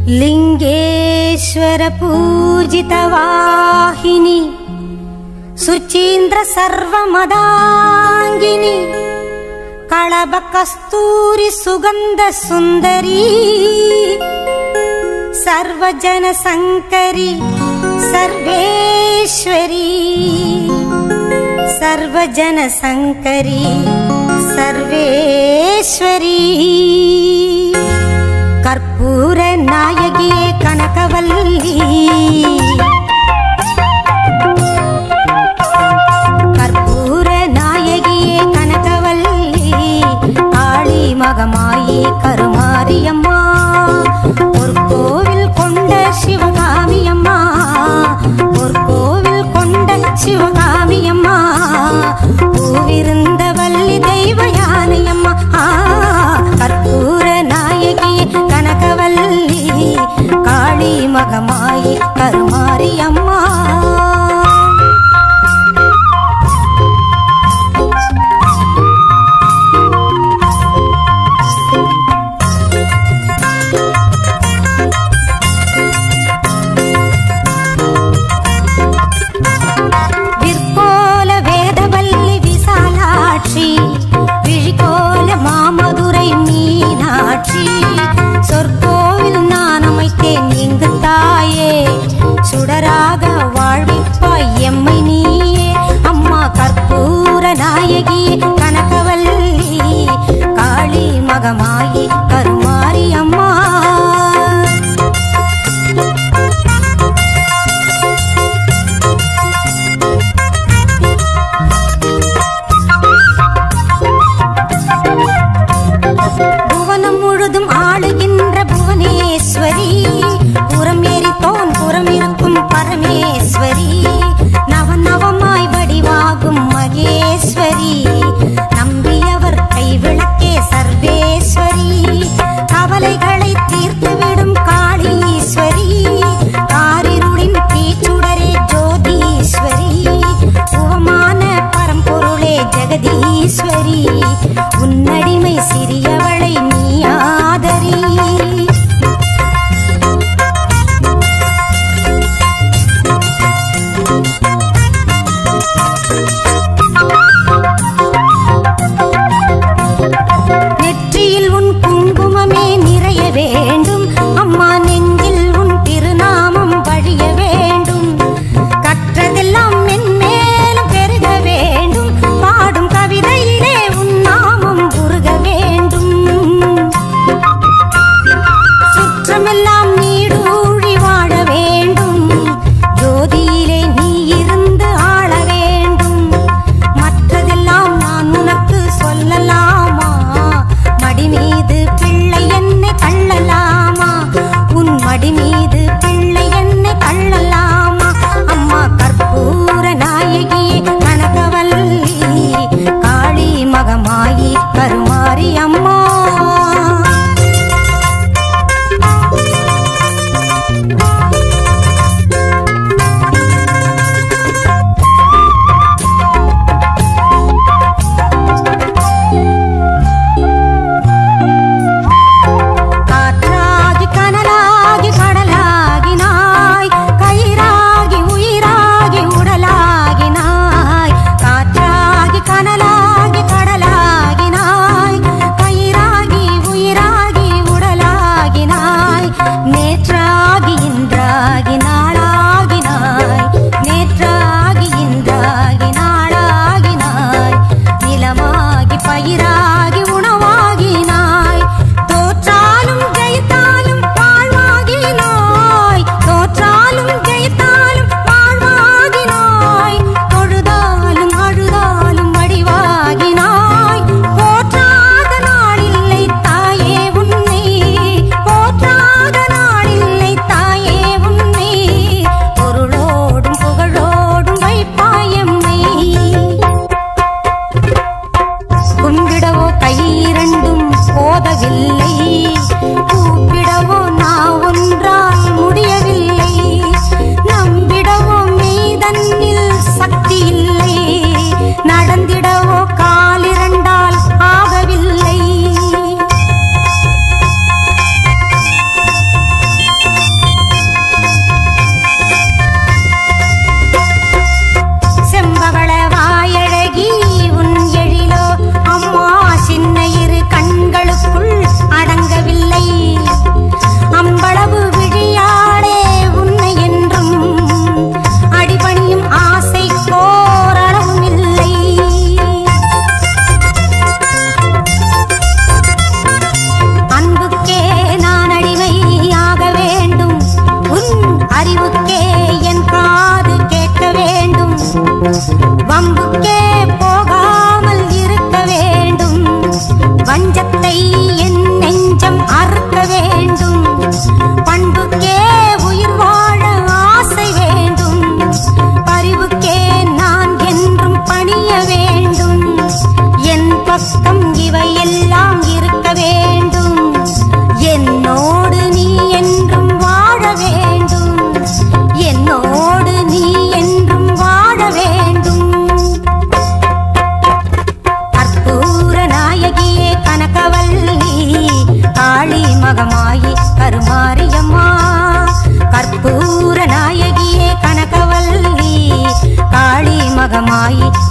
लिंगेश्वर पूजितवाहिनी सुचीन्द्र सर्वमदांगिनी कळभ कस्तूरी सुगंध सुंदरी सर्वजन संकरी सर्वेश्वरी सर्वजन संकरी सर्वेश्वरी कर्पूर नायगिये कनकवल्ली कर्पूर नायगिये कनकवल्ली काली मगमायी करुमारियम्मा पोर्कोविल कोंड शिवगामियम्मा पोर्कोविल कोंड शिवगामियम्मा पूविरुंदवल्ली दैवयानियम्मा कर्पूर नायगिये कनकवल्ली काली मगमायी करुमारियम्मा சுடராக வாழ்விப்பாய் எம்மை நீயே அம்மா கற்பூர நாயகி கனகவல்லி காளி மகமாயி கருமாரி அம்மா புவனம் முழுதும் ஆளுகின்ற புவனேஸ்வரி புறம் ஏறித்தோன் புறம் இருக்கும் பரமேஸ்வரி நவநவமாய் வடிவாகும் மகேஸ்வரி நம்பியவர் கைவிளக்கே சர்வேஸ்வரி கவலைகளை தீர்த்துவிடும் காளீஸ்வரி காரிருளின் தீச்சுடரே ஜோதீஸ்வரி உவமான பரம்பொருளே ஜெகதீஸ்வரி உன்னடிமை சிறியவளை நீ ஆதரி நெற்றியில் உன் குங்குமமே நிறைய வேண்டும் அம்மா நெஞ்சில் உன் திருநாமம் வழிய வேண்டும் கற்றதெல்லாம் மென்மேலும் பெருக வேண்டும் பாடும் கவிதையிலே உன் நாமம் உருக வேண்டும் சுற்றமெல்லாம் நீடூழி வாழ வேண்டும் ஜோதியிலே நீ இருந்து ஆள வேண்டும் மற்றதெல்லாம் நான் உனக்கு சொல்லலாமா மடி மீது பிள்ளை என்னை தள்ளலாமா உன் மடி மீது பிள்ளை என்னை தள்ளலாமா அம்மா கற்பூர நாயகியே கனகவல்லி காளி மகமாயி கருமாரி அம்மா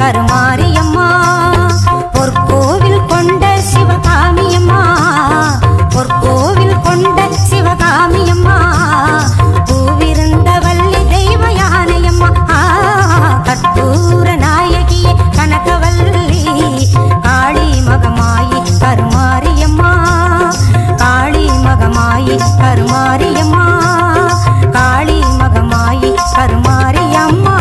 கருமாரியம்மா பொற்கோவில் கொண்ட சிவகாமியம்மா பொற்கோவில் கொண்ட சிவகாமியம்மா பூவிருந்த வள்ளி தெய்வ யானையம்மா கற்பூர நாயகியே கனகவல்லி காளி மகமாயி கருமாரியம்மா காளி மகமாயி கருமாரியம்மா காளி மகமாயி கருமாரியம்மா.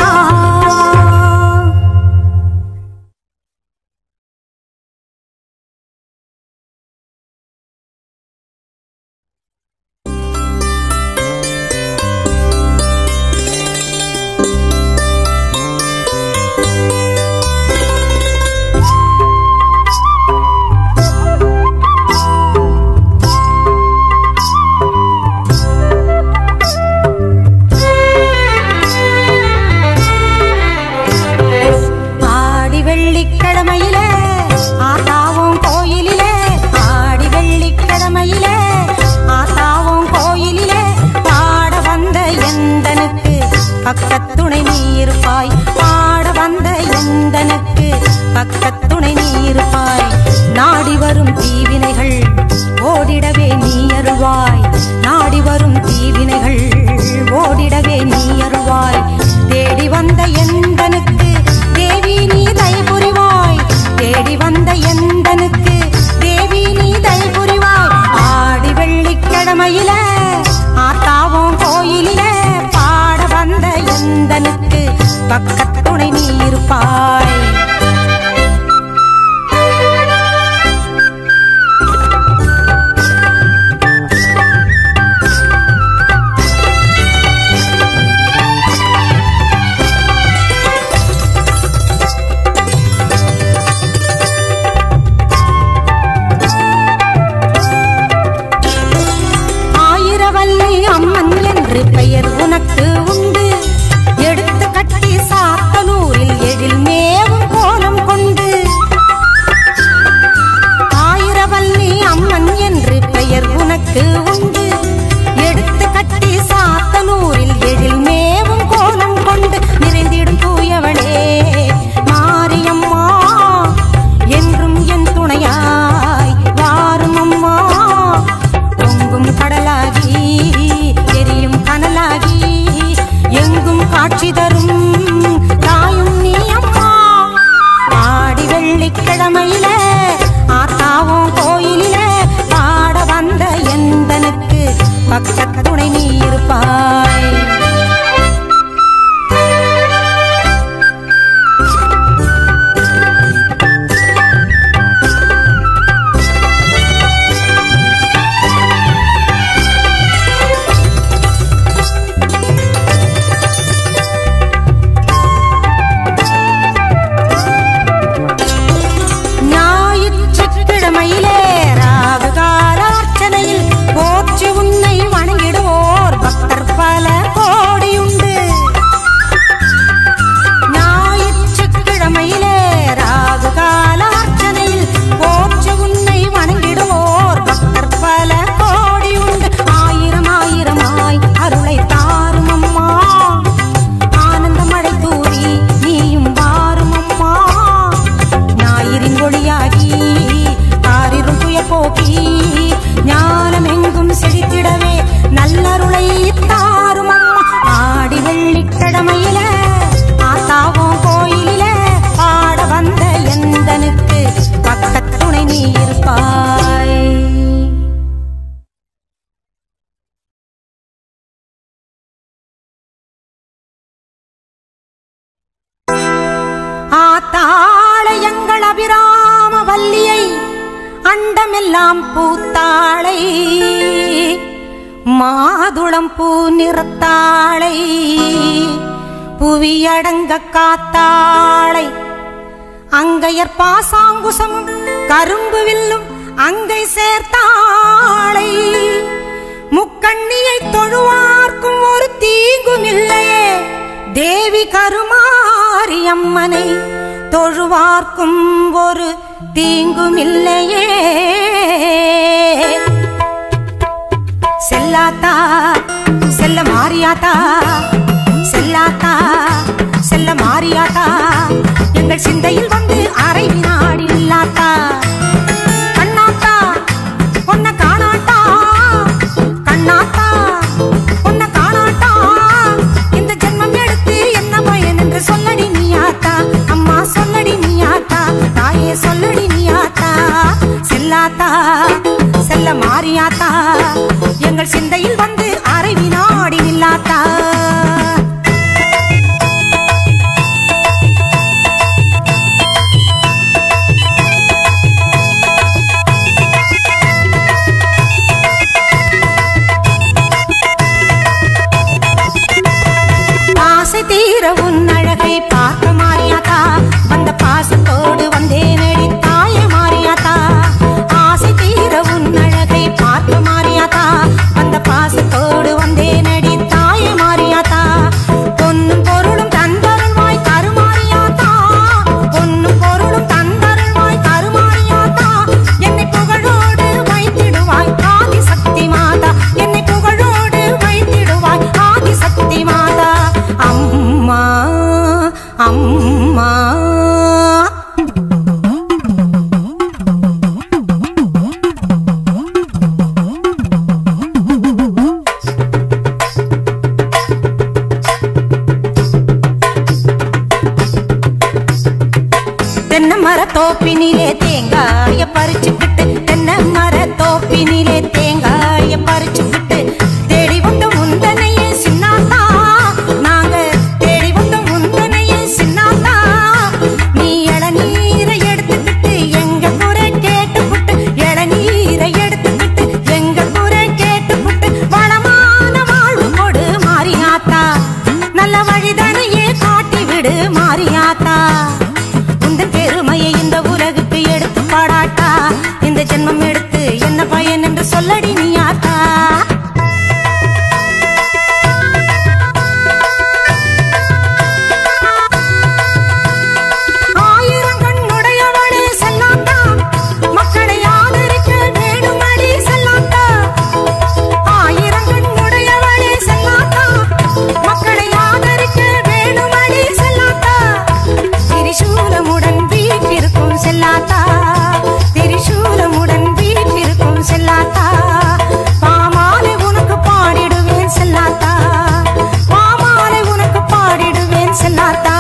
பக்கத்துணை நீருப்பாய் பாட வந்த எந்தனுக்கு பக்கத்துணை நீருப்பாய் நாடி வரும் தீவினைகள் ஓடிடவே நீ அருள்வாய் நாடி வரும் தீவினைகள் ஓடிடவே நீ அருள்வாய் தேடி வந்த எந்தனுக்கு தேவி நீ தயை புரிவாய் தேடி வந்த எந்தனுக்கு தேவி நீ தயை புரிவாய் ஆடி வெள்ளிக்கிழமையில ஆத்தாவும் கோயிலில வந்த எந்தனுக்கு பக்கத்துணை நீ இருப்பாய். ஆயிரவல்லி அம்மன் என்று பெயர் உனக்கு உண்டு எடுத்து கட்டி சாத்தனூரில் எழில் மேவும் கோலம் கொண்டு ஆயிரவல்லி அம்மன் என்று பெயர் உனக்கு உண்டு எடுத்து கட்டி சாத்தனூரில் எழில் மேவும் கோலம் கொண்டு நிறைந்திடும் தூயவளே மாரியம்மா என்றும் என் துணையாய் வாரும் அம்மா பொங்கும் கடலாகி எரியும் கனலாகி எங்கும் காட்சி தரும் தாயும் நீ அம்மா ஆடி வெள்ளிக்கிழமையில ஆத்தாவும் கோயிலில பாட வந்த எந்தனுக்கு பக்கத்துணை நீ இருப்பாய். அண்டமெல்லாம் பூத்தாளை மாதுளம் பூ நிறத்தாளை புவியடங்க காத்தாளை அங்கையர் பாசாங்குசமும் கரும்பு வில்லும் அங்கை சேர்த்தாளை முக்கண்ணியை தொழுவார்க்கும் ஒரு தீங்கும் இல்லையே தேவி கருமாரியம்மனை தொழுவார்க்கும் ஒரு தீங்கும் இல்லையே. செல்லாத்தா செல்ல மாரியாத்தா செல்லாத்தா செல்ல மாரியாத்தா எங்கள் எங்கள் சிந்தையில் வந்து அரை வினாடி இல்லாத்தா கண்ணாத்தா பொன்ன காணாட்டா கண்ணாத்தா பொன்ன காணாட்டா இந்த ஜென்மம் எடுத்து என்ன பயன் என்று சொல்லடி நீயாத்தா அம்மா சொல்லடி நீயாத்தா தாயே சொல்லடி நீயாத்தா செல்லாத்தா செல்ல மாறியாத்தா எங்கள் சிந்தையில் வந்து அரை வினாடி நில்லாத்தா தீர உன் அழகை பார்க்க மாறியாத்தா வந்த பாசத்தோடு வந்தேனடி தாய மாறியாத்தா ஆசை தீர உன் அழகை பார்க்க மாறியாத்தா வந்த பாசத்தோடு வந்தேனடி தாய மாறியாத்தா பொன்னும் பொருளும் தந்தருள்வாய் கருமாறியாத்தா பொன்னும் பொருளும் தந்தருள்வாய் கருமாறியாத்தா என்னை புகழோடு வைத்திடுவாய் ஆதிசக்தி மாதா என்னை புகழோடு வைத்திடுவாய் ஆதிசக்தி மாதா அம்மா அம்மா தென்னை மரத்தோப்பினிலே தேங்காய பறிச்சுக்கிட்டு தென்னை மரத்தோப்பினிலே தேங்காய பறிச்சுக்கிட்டு தேடி வந்த முந்தனையே சின்னாத்தா நாங்க தேடி வந்த முந்தனையே சின்னாத்தா நீ இளநீரை எடுத்துக்கிட்டு எங்க குறை கேட்டுக்கிட்டு இளநீரை எடுத்துக்கிட்டு எங்க குறை கேட்டுக்கிட்டு வளமான வாழ்வு கொடு மாறியாத்தா நல்ல வழிதனையே காட்டி விடு மாறியாத்தா உந்தன் பெருமையை இந்த உலகுக்கு எடுத்து பாடாட்டா இந்த ஜென்மம் எடுத்து என்ன பயன் என்று சொல்லடி நீயாத்தா திரிசூலமுடன் வீட்டிற்கும் செல்லாத்தா பாமாலை உனக்கு பாடிடுவேன் செல்லாத்தா பாமாலை உனக்கு பாடிடுவேன் செல்லாத்தா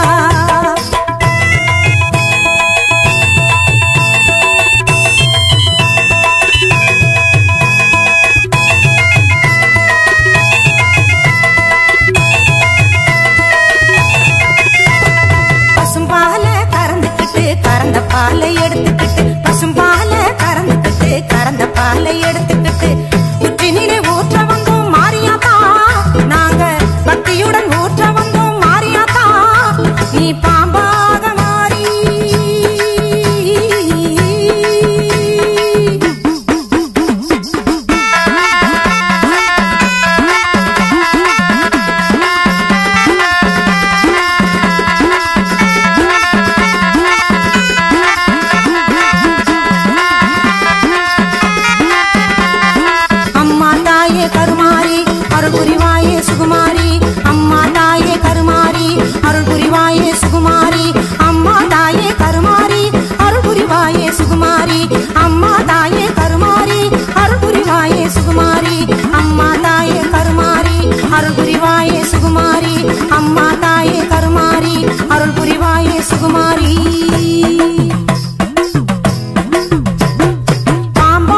பசும்பால கறந்துக்கிட்டு கறந்த பாலை எடுத்துக்கிட்டு பசும்பால கறந்துக்கிட்டு கறந்த பாலை எடுத்துக்கிட்டு புற்றினிலே ஊற்ற வந்தோம் மாறியாத்தா நாங்க பக்தியுடன் ஊற்ற வந்தோம் மாறியாத்தா நீ பாம்பாக மாறி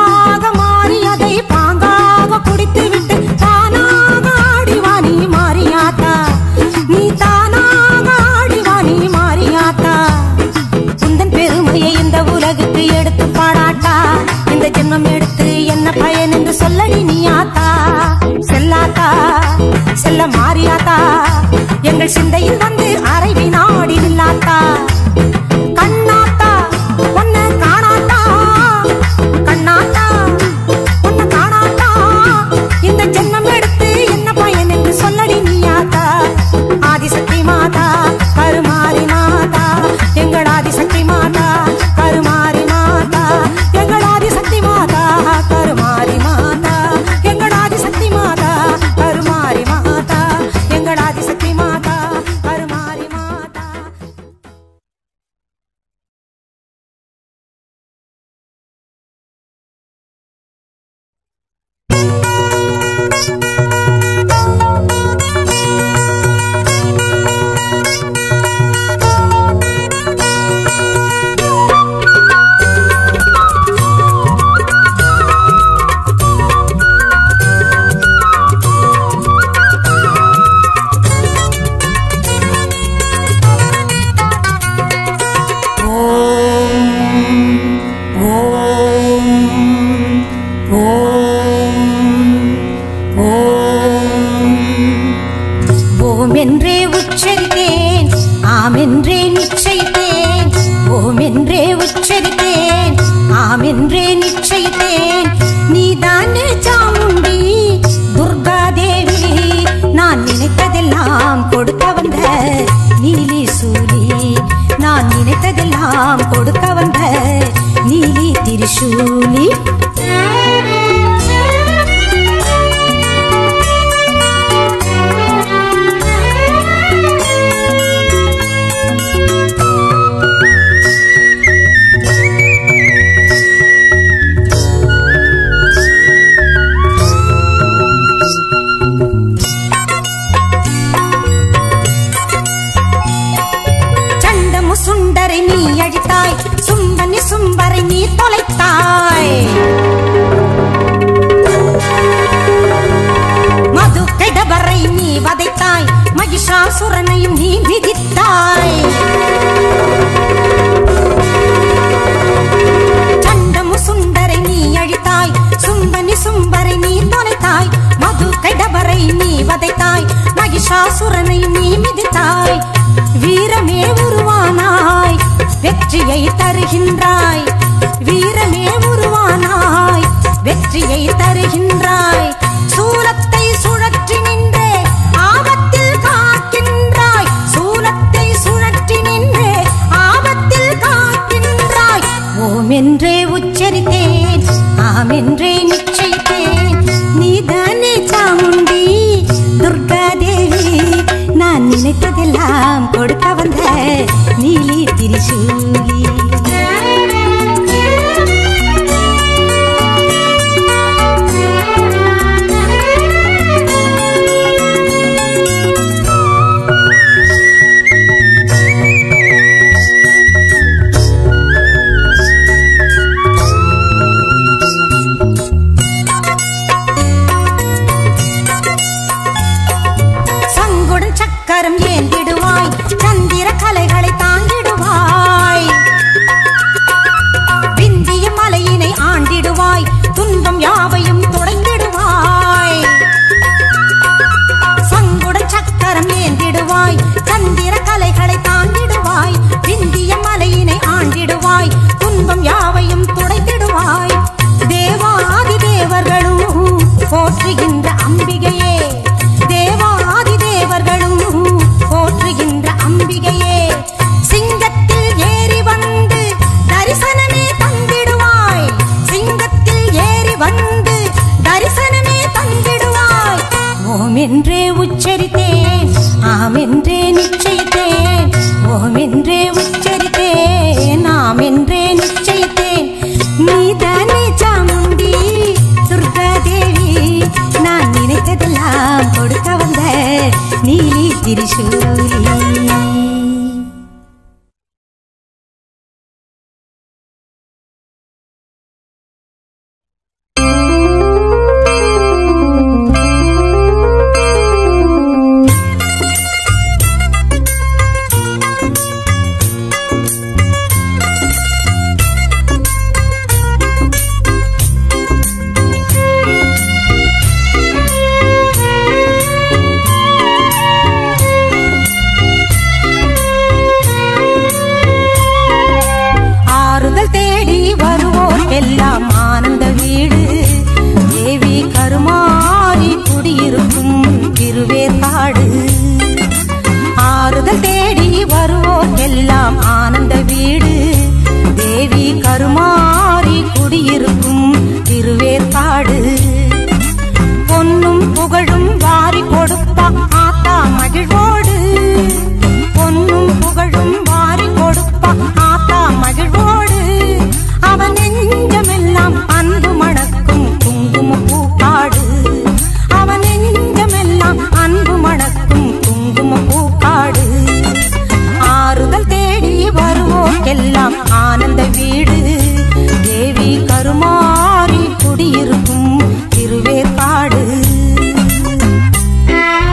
பாம்பாக மாறி அதை பாங்காக குடித்து விட்டு தானாக ஆடிவானி மாறிய கொடுக்க வந்த நீலி திரிசூலி. சுண்டரை நீ அழித்தாய், சும்பனி சும்பரை நீ தொலைத்தாய். மது கைடபரை நீ வதைத்தாய், மகிஷாசுரனையும் நீ விதித்தாய். சண்டமு சுண்டரை நீ அழித்தாய், சும்பனி சும்பரை நீ தொலைத்தாய். மது கைடபரை நீ வதைத்தாய், மகிஷாசுரனையும் நீ மிதித்தாய். வீரமே உருவானாய், வெற்றியை தருகின்றாய். வீரமே உருவானாய், வெற்றியை தருகின்றாய். சூலத்தை சுழற்றி நின்றே ஆபத்தில் காக்கின்றாய். சூலத்தை சுழற்றி நின்றே ஆபத்தில் காக்கின்றாய். ஓம் என்றே உச்சரித்தேன், ஆம் என்றே நிச்சயித்தேன். நீதானே சாமுண்டி துர்கா தேவி, நான் நினைத்ததெல்லாம் கொடுக்க வந்த நீலி திரிசூலி. கரம் ஏந்திடுவாய், சந்திர கலைகளை தாங்கிடுவாய். விந்திய மலையினை ஆண்டிடுவாய், துன்பம் யாவையும் துடைந்திடுவாய். சங்குடன் சக்கரம் ஏந்திடுவாய், சந்திர கலைகளை தாங்கிடுவாய். விந்திய மலையினை ஆண்டிடுவாய், துன்பம் யாவையும் துடைத்திடுவாய். தேவாதி தேவர்களும் போற்றுகின்ற அம்பிகையே, தேவாதி தேவர்களும் போற்றுகின்ற அம்பிகையே. சிங்கத்தில் ஏறி வந்து தரிசனமே தந்திடுவாய். சிங்கத்தில் ஏறி வந்து தரிசனமே தந்திடுவாய். ஓம் என்றே உச்சரித்தேன், ஆம் என்றே நிச்சயித்தேன். ஓம் என்றே உச்சரித்தேன், ஆம் என்றே நிச்சயித்தேன். நீதானே சாமுண்டி துர்கா தேவி, நான் நினைத்ததெல்லாம் கொடுக்க வந்த நீலி திரிசூலி. எல்லாம் ஆனந்த வீடு, தேவி கருமாரி குடியிருக்கும் திருவேற்காடு. ஆறுதல் தேடி வருவோர் எல்லாம் ஆனந்த வீடு, தேவி கருமாரி குடியிருக்கும் திருவேற்காடு. பொன்னும் புகழும் வாரி கொடுப்பா ஆத்தா மகிழ்வோடு. பொன்னும் புகழும் வாரி கொடுப்பா ஆத்தா மகிழ்வோடு. அவன் நெஞ்சமெல்லாம் அன்பு மணக்கும் குங்கும பூக்காடு. அவன் நெஞ்சமெல்லாம் அன்பு மணக்கும் குங்கும பூக்காடு. ஆறுதல் தேடி வருவோர் எல்லாம் ஆனந்த வீடு, தேவி கருமாரி குடியிருக்கும் திருவேற்காடு.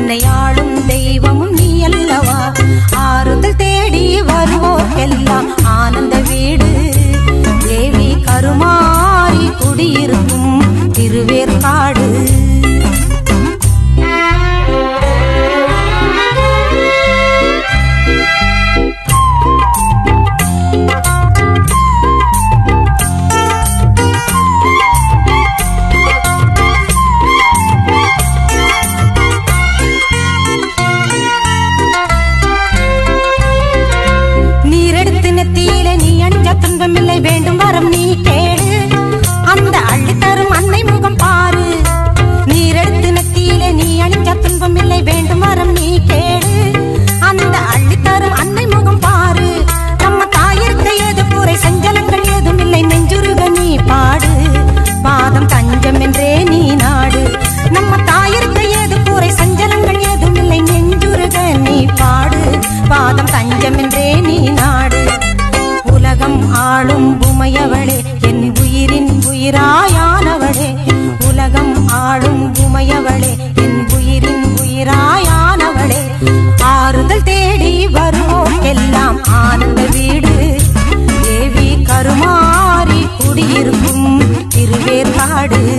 என்னை ஆளும் தெய்வமும் நீ அல்லவா. ஆறுதல் தேடி வருவோர்க்கெல்லாம் ஆனந்த வீடு தேவி கருமாறி குடியிருக்கும் திருவேற்காடு. துன்பமில்லை வேண்டும் வரம் நீ கேடு, அந்த அள்ளித்தரும் அன்னை முகம் பாரு. நீரெடுத்து நெத்தியிலே நீ அணிஞ்ச துன்பமில்லை வேண்டும் வரம் நீ கேடு, அந்த அள்ளித்தரும் அன்னை முகம் பாரு. நம்ம தாயிற்கு ஏது கூரை சஞ்சலங்கள் ஏதும் இல்லை நெஞ்சுருக நீ பாடு. பாதம் தஞ்சம் என்றே நீ நாடு. நம்ம தாயிற்கு ஏது கூரை சஞ்சலங்கள் ஏதும் இல்லை நெஞ்சுருக நீ பாடு. பாதம் தஞ்சம் என்றே நீ நாடு. உலகம் ஆளும் உமையவளே என் உயிரின் உயிராயானவளே. உலகம் ஆளும் உமையவளே என் உயிரின் உயிராயானவளே. ஆறுதல் தேடி வருவோர்க்கெல்லாம் ஆனந்த வீடு தேவி கருமாறி குடியிருக்கும் திருவேற்காடு.